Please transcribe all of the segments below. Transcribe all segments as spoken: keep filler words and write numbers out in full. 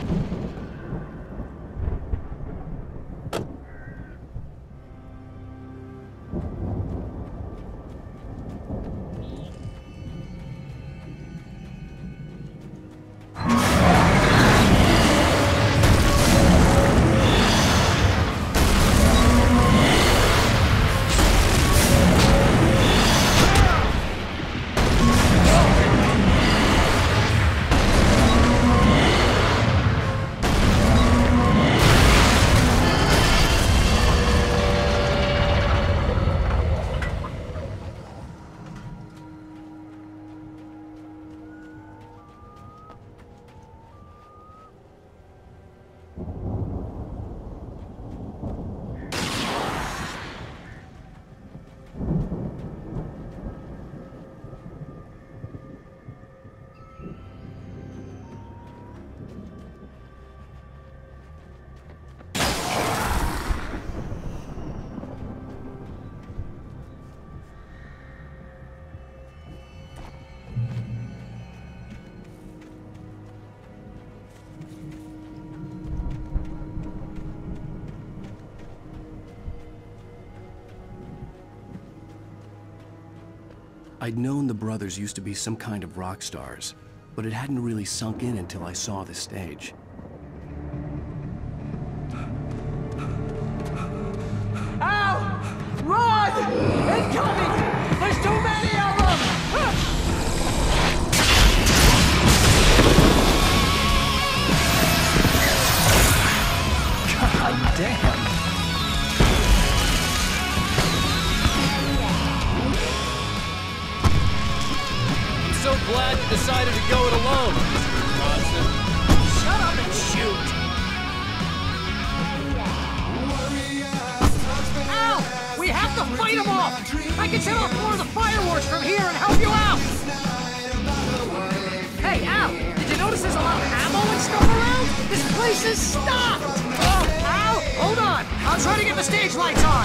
I'd known the brothers used to be some kind of rock stars, but it hadn't really sunk in until I saw the stage. Ow! Run! Incoming! There's too many of them! God damn! So glad you decided to go it alone, Mister Johnson. Shut up and shoot! Ow! We have to fight them off! I can set off more of the fireworks from here and help you out! Hey, Al! Did you notice there's a lot of ammo and stuff around? This place is stocked! Oh, Al! Hold on! I'll try to get the stage lights on!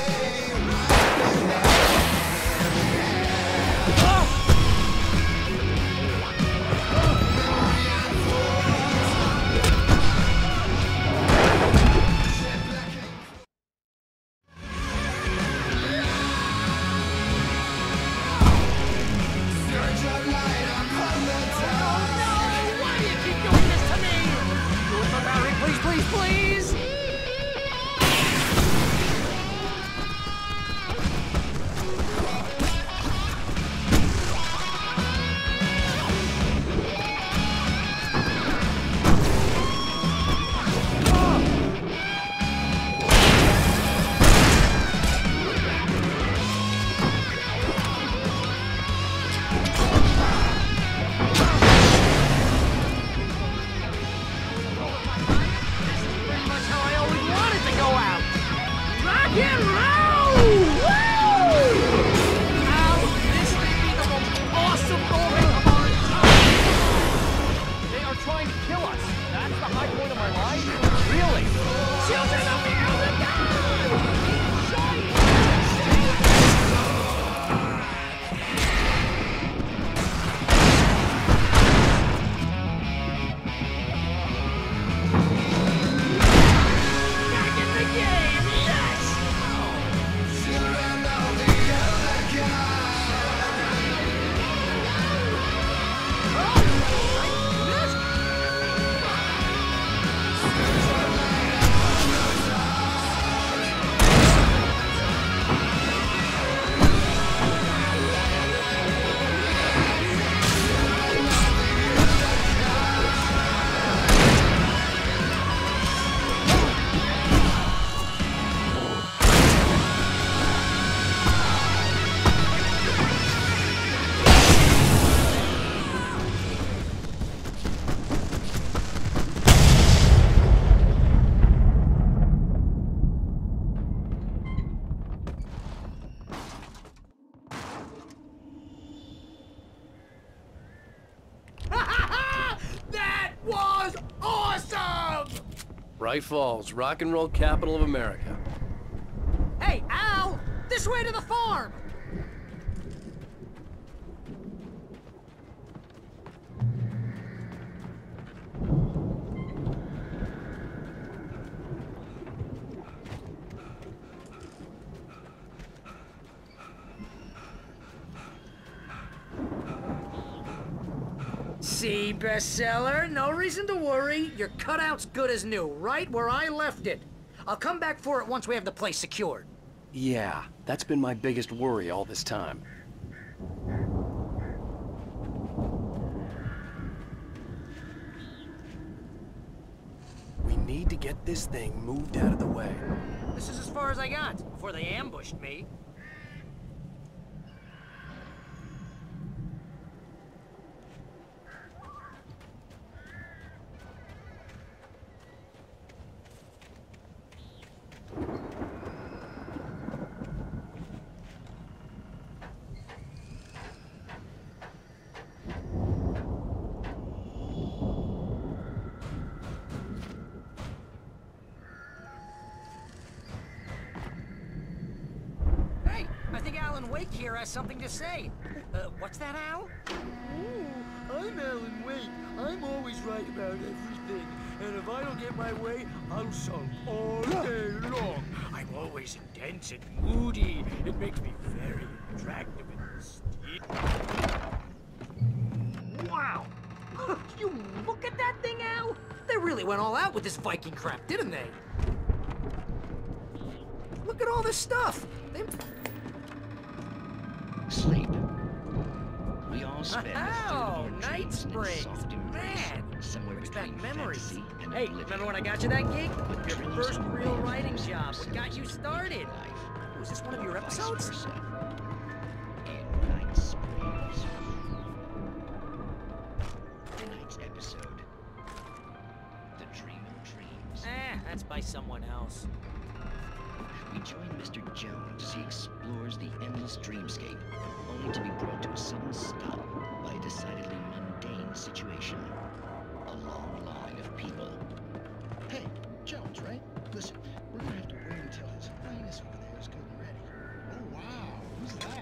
Bright Falls, rock and roll capital of America. Hey, Al! This way to the farm! See, bestseller, no reason to worry. Your cutout's good as new, right where I left it. I'll come back for it once we have the place secured. Yeah, that's been my biggest worry all this time. We need to get this thing moved out of the way. This is as far as I got, before they ambushed me. I think Alan Wake here has something to say. Uh, what's that, Al? Oh, I'm Alan Wake. I'm always right about everything. And if I don't get my way, I'll sulk all day long. I'm always intense and moody. It makes me very attractive and mysterious. Wow! You look at that thing, Al? They really went all out with this Viking crap, didn't they? Look at all this stuff. They... Sleep. We all spend Oh, a third of our Night dreams in Springs. soft embrace, Man, somewhere brings back between memories. fantasy and Hey, oblivion. remember when I got you that gig? But Your dreams first are real rare writing things job. What got you themselves in started? life, Was this one of or your vice episodes? versa. In Night Springs. Tonight's episode: The Dream of Dreams. Eh, that's by someone else. We join Mister Jones as he explores the endless dreamscape, only to be brought to a sudden stop by a decidedly mundane situation. A long line of people. Hey, Jones, right? Listen, we're gonna have to wait until His Highness over there is good and ready. Oh, wow, who's that?